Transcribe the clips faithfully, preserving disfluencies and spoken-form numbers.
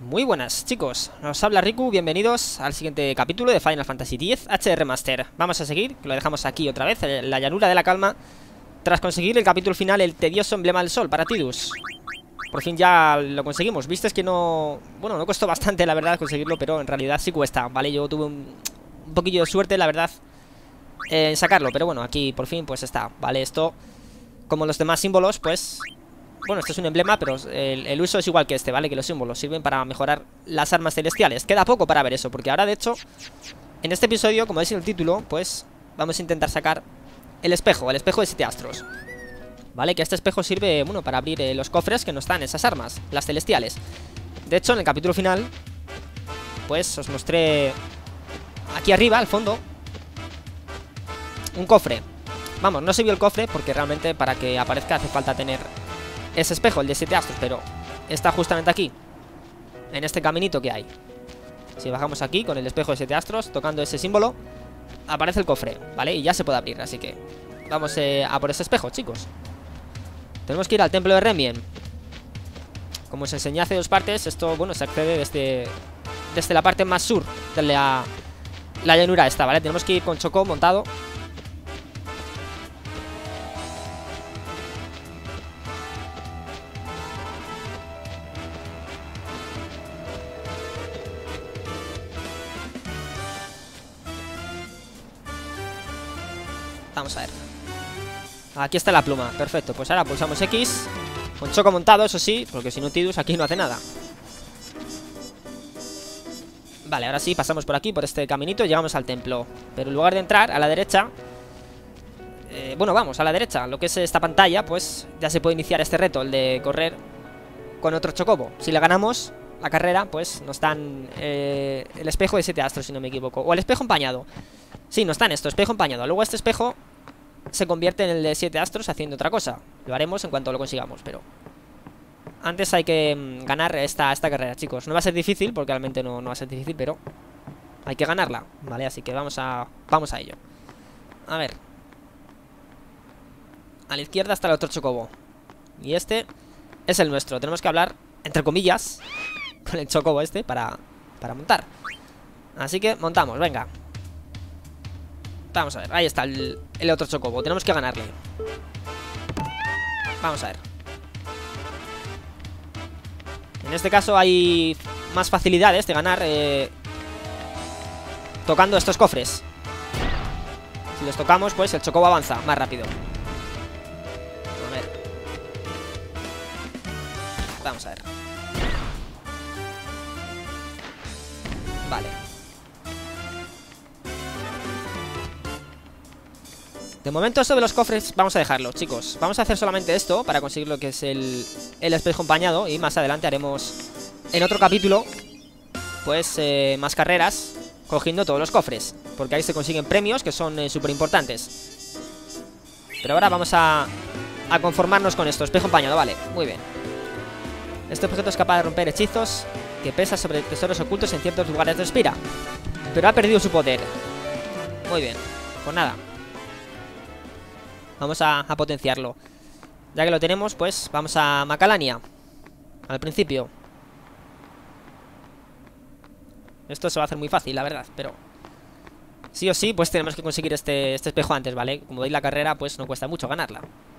Muy buenas chicos, nos habla Riku, bienvenidos al siguiente capítulo de Final Fantasy X H D Remaster. Vamos a seguir, lo dejamos aquí otra vez, en la llanura de la calma, tras conseguir el capítulo final, el tedioso emblema del sol para Tidus. Por fin ya lo conseguimos, viste, es que no... Bueno, no costó bastante la verdad conseguirlo, pero en realidad sí cuesta, ¿vale? Yo tuve un, un poquillo de suerte, la verdad, en sacarlo, pero bueno, aquí por fin pues está, ¿vale? Esto, como los demás símbolos, pues... Bueno, esto es un emblema, pero el, el uso es igual que este, ¿vale? Que los símbolos sirven para mejorar las armas celestiales. Queda poco para ver eso, porque ahora, de hecho, en este episodio, como veis en el título, pues vamos a intentar sacar el espejo, el espejo de siete astros, ¿vale? Que este espejo sirve, bueno, para abrir eh, los cofres que no están esas armas, las celestiales. De hecho, en el capítulo final, pues os mostré aquí arriba, al fondo, un cofre. Vamos, no se vio el cofre porque realmente para que aparezca hace falta tener ese espejo, el de siete astros, pero está justamente aquí, en este caminito que hay. Si bajamos aquí con el espejo de siete astros, tocando ese símbolo, aparece el cofre, ¿vale? Y ya se puede abrir, así que vamos eh, a por ese espejo, chicos. Tenemos que ir al templo de Remien. Como os enseñé hace dos partes, esto, bueno, se accede desde, desde la parte más sur de la, la llanura esta, ¿vale? Tenemos que ir con Choco montado. Vamos a ver. Aquí está la pluma, perfecto. Pues ahora pulsamos X con Choco montado, eso sí, porque si no Tidus aquí no hace nada. Vale, ahora sí, pasamos por aquí, por este caminito y llegamos al templo. Pero en lugar de entrar a la derecha, eh, bueno, vamos, a la derecha, lo que es esta pantalla, pues ya se puede iniciar este reto, el de correr con otro chocobo. Si le ganamos la carrera, pues nos dan eh, el espejo de siete astros, si no me equivoco. O el espejo empañado. Sí, nos dan esto, espejo empañado. Luego este espejo se convierte en el de siete astros haciendo otra cosa. Lo haremos en cuanto lo consigamos, pero antes hay que mm, ganar esta, esta carrera, chicos. No va a ser difícil, porque realmente no, no va a ser difícil, pero hay que ganarla, ¿vale? Así que vamos a, vamos a ello. A ver. A la izquierda está el otro chocobo. Y este es el nuestro. Tenemos que hablar, entre comillas, con el chocobo este para, para montar. Así que montamos, venga. Vamos a ver, ahí está el, el otro chocobo. Tenemos que ganarle. Vamos a ver. En este caso hay más facilidades de ganar eh, tocando estos cofres. Si los tocamos, pues el chocobo avanza más rápido. A ver. Vamos a ver. Vale. De momento esto de los cofres vamos a dejarlo, chicos. Vamos a hacer solamente esto para conseguir lo que es el, el espejo empañado. Y más adelante haremos en otro capítulo pues eh, más carreras cogiendo todos los cofres, porque ahí se consiguen premios que son eh, súper importantes. Pero ahora vamos a, a conformarnos con esto, espejo empañado, vale, muy bien. Este objeto es capaz de romper hechizos que pesa sobre tesoros ocultos en ciertos lugares de Spira, pero ha perdido su poder. Muy bien, pues nada, vamos a, a potenciarlo. Ya que lo tenemos, pues vamos a Macalania. Al principio. Esto se va a hacer muy fácil, la verdad, pero sí o sí, pues tenemos que conseguir este, este espejo antes, ¿vale? Como veis, la carrera, pues no cuesta mucho ganarla.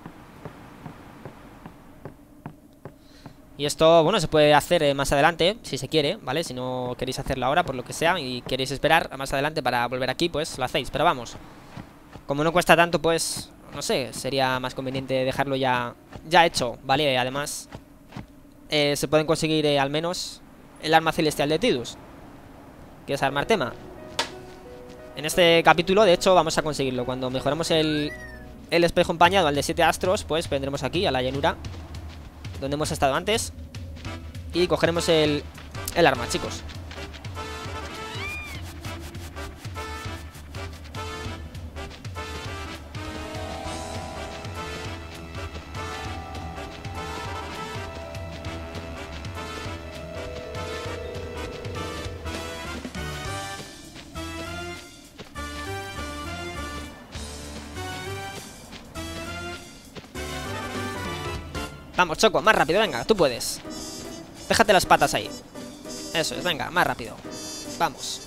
Y esto, bueno, se puede hacer eh, más adelante, si se quiere, ¿vale? Si no queréis hacerlo ahora, por lo que sea, y queréis esperar a más adelante para volver aquí, pues lo hacéis. Pero vamos, como no cuesta tanto, pues no sé, sería más conveniente dejarlo ya, ya hecho, ¿vale? Además, eh, se pueden conseguir eh, al menos el arma celestial de Tidus, que es arma Artema. En este capítulo, de hecho, vamos a conseguirlo. Cuando mejoremos el, el espejo empañado al de siete astros, pues vendremos aquí a la llanura donde hemos estado antes y cogeremos el, el arma, chicos. Vamos, Choco, más rápido, venga, tú puedes. Déjate las patas ahí. Eso es, venga, más rápido. Vamos.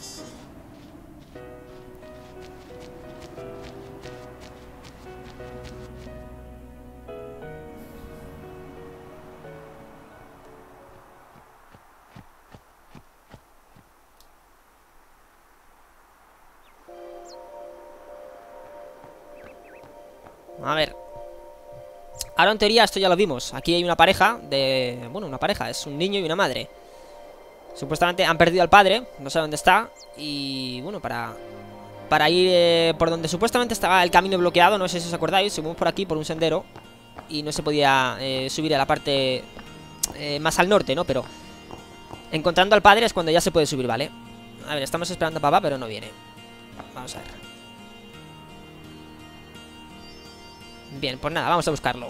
A ver. Ahora en teoría esto ya lo vimos. Aquí hay una pareja de... Bueno, una pareja, es un niño y una madre. Supuestamente han perdido al padre, no sé dónde está. Y bueno, para... Para ir eh, por donde supuestamente estaba el camino bloqueado, no sé si os acordáis. Subimos por aquí, por un sendero. Y no se podía eh, subir a la parte eh, más al norte, ¿no? Pero encontrando al padre es cuando ya se puede subir, ¿vale? A ver, estamos esperando a papá, pero no viene. Vamos a ver. Bien, pues nada, vamos a buscarlo.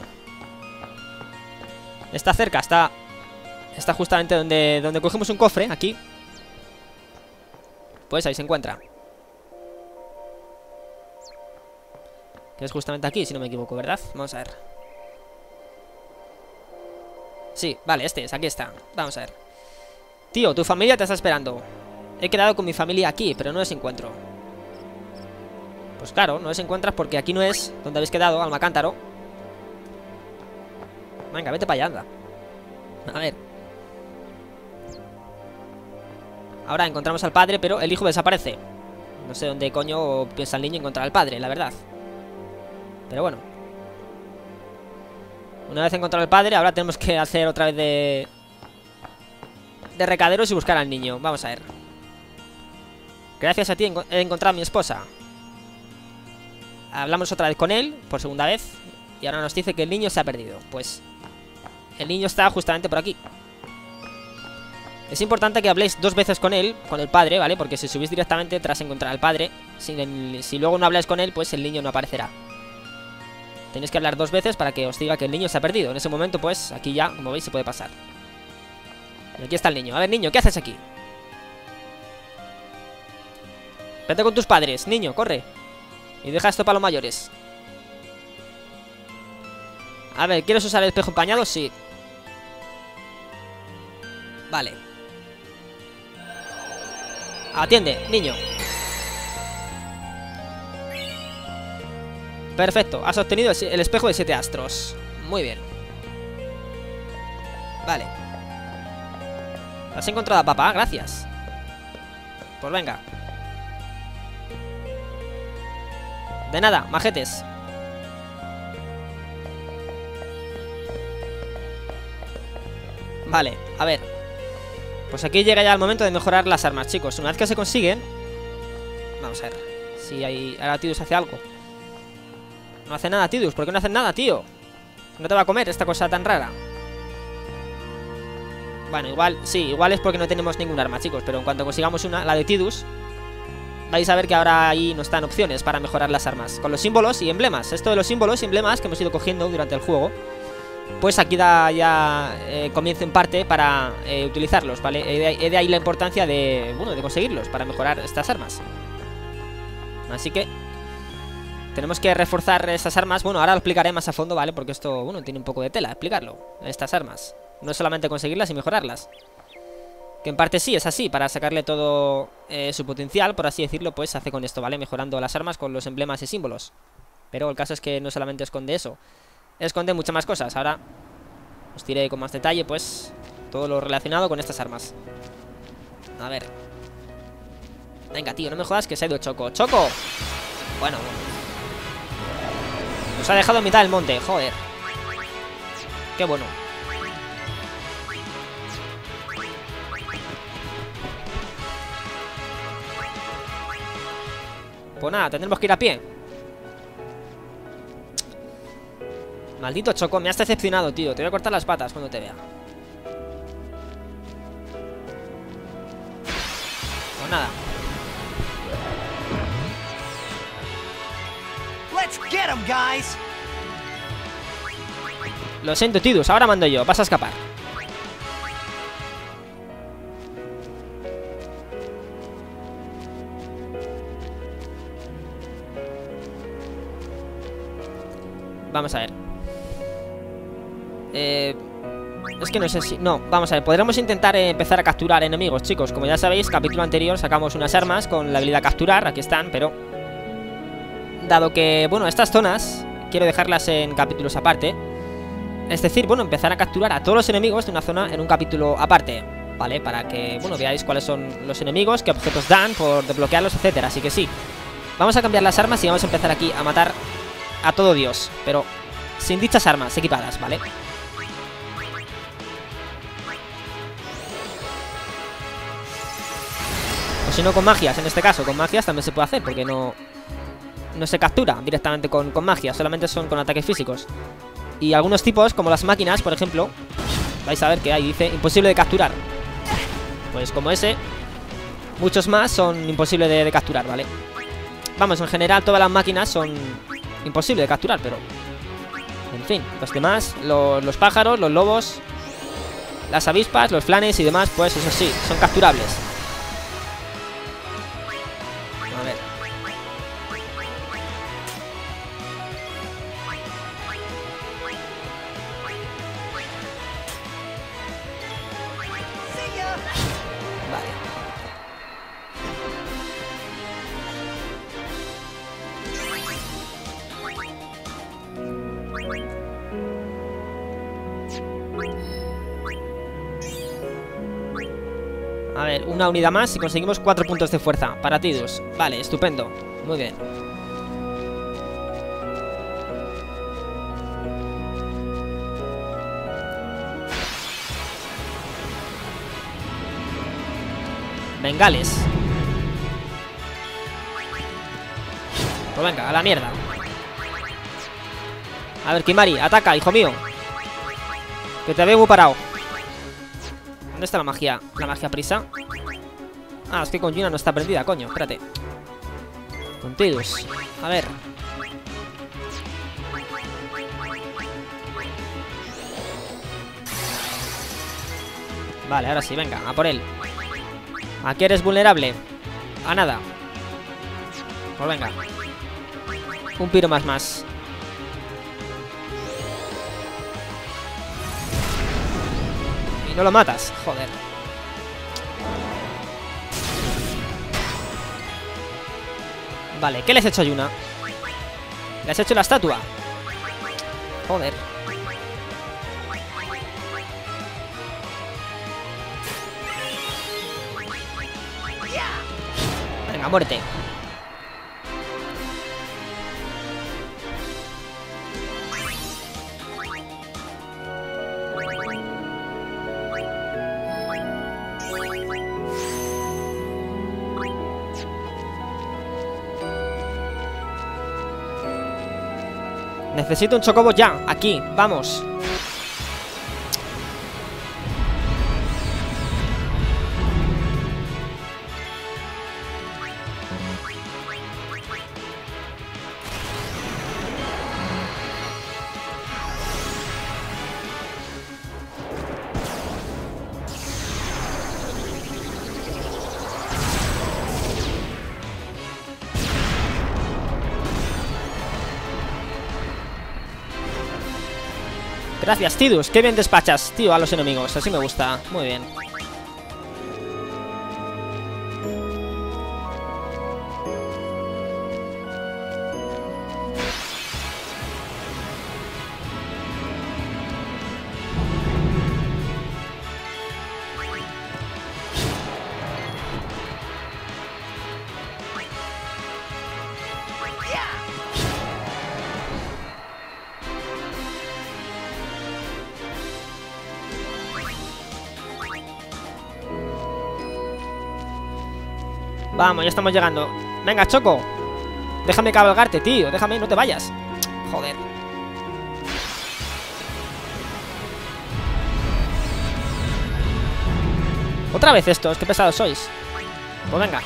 Está cerca, está... Está justamente donde, donde cogemos un cofre, aquí. Pues ahí se encuentra. Que es justamente aquí, si no me equivoco, ¿verdad? Vamos a ver. Sí, vale, este es, aquí está. Vamos a ver. Tío, tu familia te está esperando. He quedado con mi familia aquí, pero no les encuentro. Pues claro, no les encuentras porque aquí no es donde habéis quedado, Almacántaro. Venga, vete para allá, anda. A ver. Ahora encontramos al padre, pero el hijo desaparece. No sé dónde coño piensa el niño encontrar al padre, la verdad. Pero bueno. Una vez encontrado al padre, ahora tenemos que hacer otra vez de... De recaderos y buscar al niño. Vamos a ver. Gracias a ti he encontrado a mi esposa. Hablamos otra vez con él, por segunda vez. Y ahora nos dice que el niño se ha perdido. Pues el niño está justamente por aquí. Es importante que habléis dos veces con él, con el padre, ¿vale? Porque si subís directamente tras encontrar al padre, si, el, si luego no habláis con él, pues el niño no aparecerá. Tenéis que hablar dos veces para que os diga que el niño se ha perdido. En ese momento, pues, aquí ya, como veis, se puede pasar. Y aquí está el niño. A ver, niño, ¿qué haces aquí? Vete con tus padres, niño, corre. Y deja esto para los mayores. A ver, ¿quieres usar el espejo empañado? Sí. Vale. Atiende, niño. Perfecto, has obtenido el espejo de siete astros. Muy bien. Vale. ¿Has encontrado a papá? Gracias. Pues venga. De nada, majetes. Vale, a ver. Pues aquí llega ya el momento de mejorar las armas, chicos. Una vez que se consiguen... Vamos a ver si hay... ahora Tidus hace algo. No hace nada, Tidus. ¿Por qué no hace nada, tío? No te va a comer esta cosa tan rara. Bueno, igual... Sí, igual es porque no tenemos ningún arma, chicos. Pero en cuanto consigamos una, la de Tidus, vais a ver que ahora ahí nos dan opciones para mejorar las armas. Con los símbolos y emblemas. Esto de los símbolos y emblemas que hemos ido cogiendo durante el juego, pues aquí da ya eh, comienzo en parte para eh, utilizarlos, ¿vale? Eh, de, de ahí la importancia de, bueno, de conseguirlos para mejorar estas armas. Así que tenemos que reforzar estas armas. Bueno, ahora lo explicaré más a fondo, ¿vale? Porque esto, bueno, tiene un poco de tela explicarlo. Estas armas. No es solamente conseguirlas y mejorarlas. Que en parte sí, es así. Para sacarle todo eh, su potencial, por así decirlo, pues se hace con esto, ¿vale? Mejorando las armas con los emblemas y símbolos. Pero el caso es que no solamente esconde eso. Esconde muchas más cosas. Ahora os diré con más detalle, pues, todo lo relacionado con estas armas. A ver. Venga, tío, no me jodas que se ha ido Choco. ¡Choco! Bueno, bueno. Nos ha dejado en mitad del monte, joder. Qué bueno. Pues nada, tendremos que ir a pie. Maldito Choco, me has decepcionado, tío. Te voy a cortar las patas cuando te vea. Pues nada. Let's get 'em, guys. Lo siento, Tidus, ahora mando yo. Vas a escapar. Vamos a ver. Eh, Es que no sé si... No, vamos a ver, podremos intentar eh, empezar a capturar enemigos, chicos. Como ya sabéis, capítulo anterior sacamos unas armas con la habilidad capturar, aquí están, pero... Dado que, bueno, estas zonas quiero dejarlas en capítulos aparte. Es decir, bueno, empezar a capturar a todos los enemigos de una zona en un capítulo aparte, ¿vale? Para que, bueno, veáis cuáles son los enemigos, qué objetos dan por desbloquearlos, etcétera. Así que sí, vamos a cambiar las armas y vamos a empezar aquí a matar a todo Dios, pero sin dichas armas equipadas, ¿vale? O si no, con magias, en este caso, con magias también se puede hacer, porque no... No se captura directamente con, con magia, solamente son con ataques físicos. Y algunos tipos, como las máquinas, por ejemplo, vais a ver que ahí dice imposible de capturar. Pues como ese, muchos más son imposibles de, de capturar, ¿vale? Vamos, en general todas las máquinas son imposibles de capturar, pero... En fin, los demás, lo, los pájaros, los lobos, las avispas, los flanes y demás, pues eso sí, son capturables. A ver. Vale. A ver, una unidad más y conseguimos cuatro puntos de fuerza para Tidus. Vale, estupendo. Muy bien. Bengales. Pues venga, a la mierda. A ver, Kimari, ataca, hijo mío. Que te veo muy parado. ¿Dónde está la magia? La magia prisa. Ah, es que con Yuna no está prendida, coño, espérate. Con Tidus. A ver. Vale, ahora sí, venga, a por él. ¿A qué eres vulnerable? A nada. Pues venga. Un piro más más. Y no lo matas, joder. Vale, ¿qué le has hecho a Yuna? ¿Le has hecho la estatua? Joder. Venga, muerte. Necesito un chocobo ya, aquí, vamos. Gracias, Tidus, qué bien despachas, tío, a los enemigos, así me gusta, muy bien. Vamos, ya estamos llegando. Venga, Choco. Déjame cabalgarte, tío. Déjame, no te vayas. Joder. Otra vez estos, qué pesados sois. Pues venga.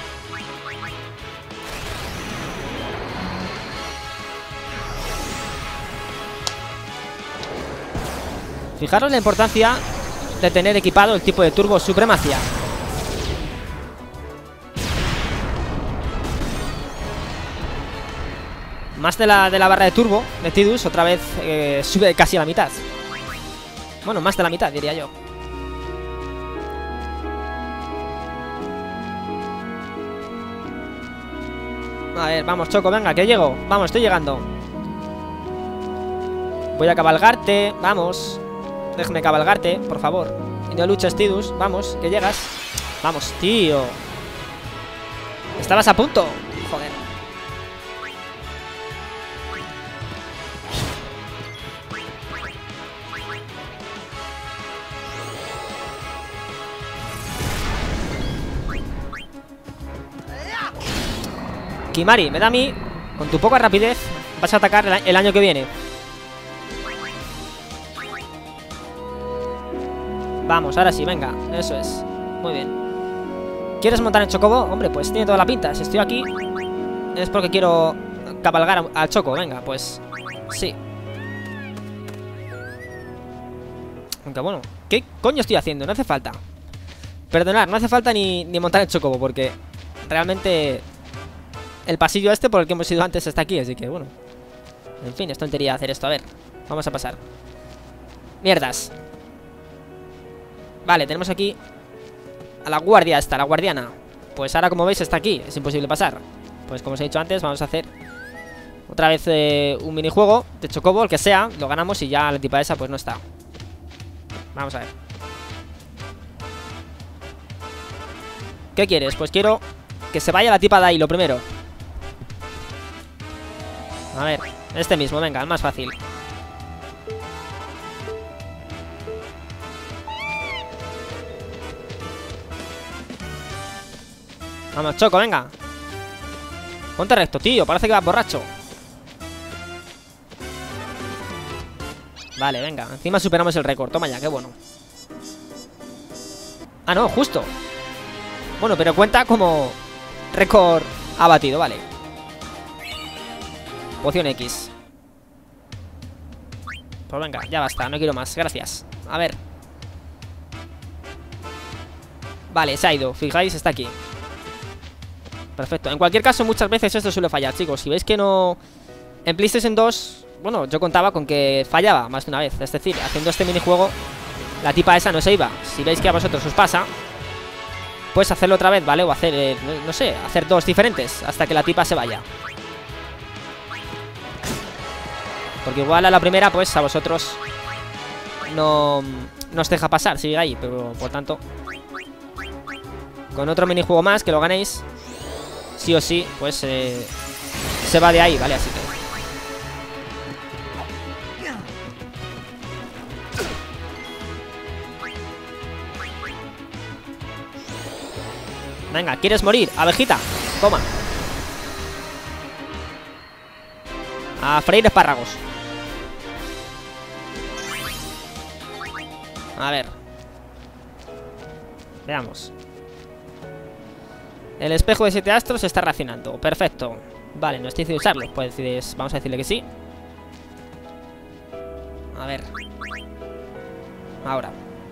Fijaros la importancia de tener equipado el tipo de turbo supremacia. Más de la, de la barra de turbo de Tidus, otra vez eh, sube casi a la mitad. Bueno, más de la mitad, diría yo. A ver, vamos, Choco, venga, que llego. Vamos, estoy llegando. Voy a cabalgarte, vamos. Déjame cabalgarte, por favor. Y no luches, Tidus, vamos, que llegas. Vamos, tío. Estabas a punto. Joder. Kimari, me da a mí. Con tu poca rapidez vas a atacar el, el año que viene. Vamos, ahora sí, venga. Eso es, muy bien. ¿Quieres montar en Chocobo? Hombre, pues tiene toda la pinta. Si estoy aquí es porque quiero cabalgar al Choco. Venga, pues sí. Aunque bueno, ¿qué coño estoy haciendo? No hace falta. Perdonad, no hace falta ni, ni montar el Chocobo, porque realmente el pasillo este por el que hemos ido antes está aquí, así que bueno. En fin, es tontería hacer esto. A ver, vamos a pasar. Mierdas. Vale, tenemos aquí a la guardia esta, la guardiana. Pues ahora, como veis, está aquí. Es imposible pasar. Pues como os he dicho antes, vamos a hacer otra vez eh, un minijuego de Chocobo, el que sea. Lo ganamos y ya la tipa esa pues no está. Vamos a ver. ¿Qué quieres? Pues quiero que se vaya la tipa de ahí, lo primero. A ver, este mismo, venga, el más fácil. Vamos, Choco, venga. Ponte recto, tío, parece que vas borracho. Vale, venga, encima superamos el récord. Toma ya, qué bueno. Ah, no, justo. Bueno, pero cuenta como récord abatido, vale. Poción X. Pues venga, ya basta, no quiero más, gracias. A ver. Vale, se ha ido, fijáis, está aquí. Perfecto, en cualquier caso muchas veces esto suele fallar, chicos. Si veis que no... En PlayStation dos, bueno, yo contaba con que fallaba más de una vez. Es decir, haciendo este minijuego la tipa esa no se iba. Si veis que a vosotros os pasa, pues hacerlo otra vez, ¿vale? O hacer, eh, no, no sé, hacer dos diferentes hasta que la tipa se vaya. Porque igual a la primera, pues a vosotros no, no os deja pasar, sigue ahí. Pero por tanto, con otro minijuego más que lo ganéis, sí o sí, pues eh, se va de ahí, ¿vale? Así que venga, ¿quieres morir? Abejita, toma. A freír espárragos. A ver. Veamos. El espejo de siete astros se está racionando. Perfecto. Vale, no estoy diciendo usarlo. Pues decides, vamos a decirle que sí. A ver. Ahora.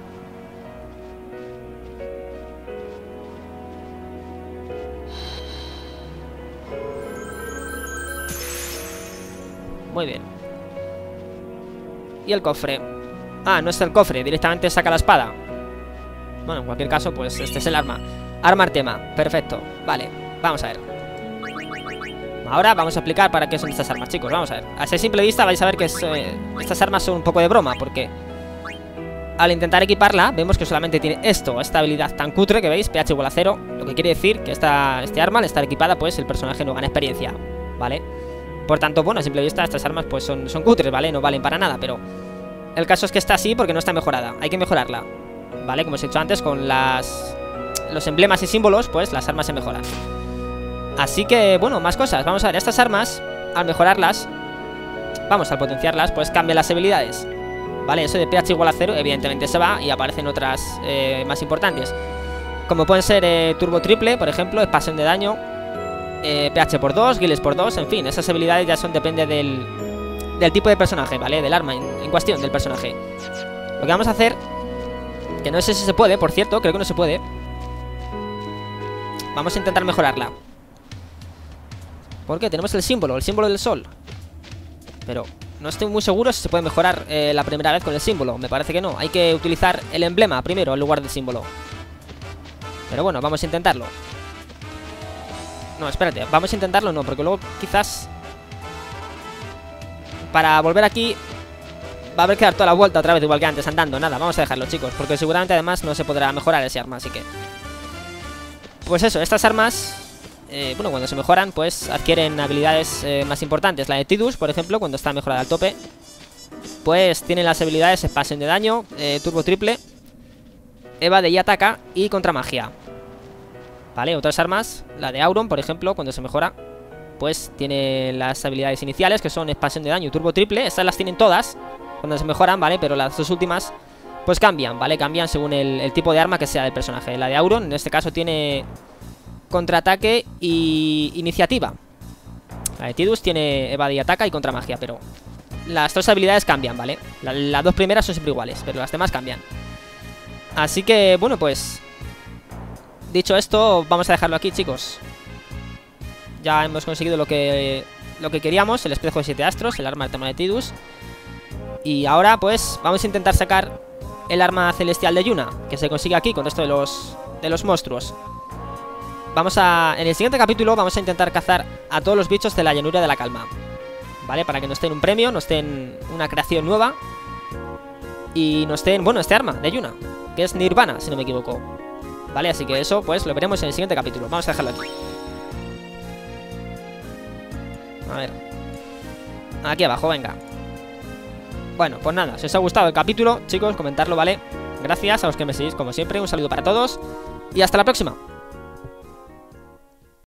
Muy bien. Y el cofre. Ah, no es el cofre, directamente saca la espada. Bueno, en cualquier caso, pues este es el arma. Arma Artema, perfecto. Vale, vamos a ver. Ahora vamos a explicar para qué son estas armas, chicos. Vamos a ver. A simple vista vais a ver que es, eh, estas armas son un poco de broma, porque al intentar equiparla, vemos que solamente tiene esto, esta habilidad tan cutre que veis, pH igual a cero. Lo que quiere decir que esta, este arma, al estar equipada, pues el personaje no gana experiencia, ¿vale? Por tanto, bueno, a simple vista estas armas pues son, son cutres, ¿vale? No valen para nada, pero el caso es que está así porque no está mejorada. Hay que mejorarla, ¿vale? Como os he dicho antes, con las los emblemas y símbolos, pues las armas se mejoran. Así que, bueno, más cosas. Vamos a ver, estas armas, al mejorarlas, vamos, al potenciarlas, pues cambian las habilidades, ¿vale? Eso de pH igual a cero, evidentemente se va y aparecen otras eh, más importantes, como pueden ser eh, turbo triple, por ejemplo, expansión de daño, eh, pH por dos, guiles por dos, en fin, esas habilidades ya son, depende del, del tipo de personaje, ¿vale? Del arma en, en cuestión, del personaje. Lo que vamos a hacer, que no sé si se puede, por cierto, creo que no se puede. Vamos a intentar mejorarla. ¿Por qué? Tenemos el símbolo, el símbolo del sol. Pero No estoy muy seguro si se puede mejorar eh, la primera vez con el símbolo. Me parece que no. Hay que utilizar el emblema primero en lugar del símbolo. Pero bueno, vamos a intentarlo. No, espérate, vamos a intentarlo no, porque luego quizás para volver aquí va a haber que dar toda la vuelta otra vez, igual que antes, andando. Nada, vamos a dejarlo, chicos, porque seguramente además no se podrá mejorar ese arma, así que... Pues eso, estas armas, eh, bueno, cuando se mejoran, pues adquieren habilidades eh, más importantes. La de Tidus, por ejemplo, cuando está mejorada al tope, pues tiene las habilidades expansión de daño, eh, turbo triple, evade y ataca y contra magia. Vale, otras armas, la de Auron, por ejemplo, cuando se mejora, pues tiene las habilidades iniciales, que son expansión de daño y turbo triple. Estas las tienen todas cuando se mejoran, ¿vale? Pero las dos últimas pues cambian, ¿vale? Cambian según el, el tipo de arma que sea del personaje. La de Auron, en este caso, tiene contraataque y iniciativa. La de Tidus tiene evade y ataca y contra magia, pero las dos habilidades cambian, ¿vale? La, las dos primeras son siempre iguales, pero las demás cambian. Así que, bueno, pues dicho esto, vamos a dejarlo aquí, chicos. Ya hemos conseguido lo que lo que queríamos, el espejo de siete astros, el arma del tema de Tidus. Y ahora pues vamos a intentar sacar el arma celestial de Yuna, que se consigue aquí con esto de los de los monstruos. Vamos a... En el siguiente capítulo vamos a intentar cazar a todos los bichos de la llanura de la calma, ¿vale? Para que nos den un premio, nos den una creación nueva y nos den, bueno, este arma de Yuna, que es Nirvana, si no me equivoco. Vale, así que eso pues lo veremos en el siguiente capítulo. Vamos a dejarlo aquí. A ver, aquí abajo, venga. Bueno, pues nada, si os ha gustado el capítulo, chicos, comentarlo, ¿vale? Gracias a los que me seguís como siempre, un saludo para todos y hasta la próxima.